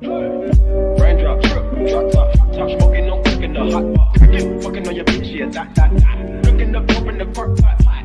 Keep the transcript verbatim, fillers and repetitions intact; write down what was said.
Raindrop, drip, drop top, top smoking, no cooking the hot pot. Fucking on your bitch, yeah, that, that, that. Cooking up, open the park pot.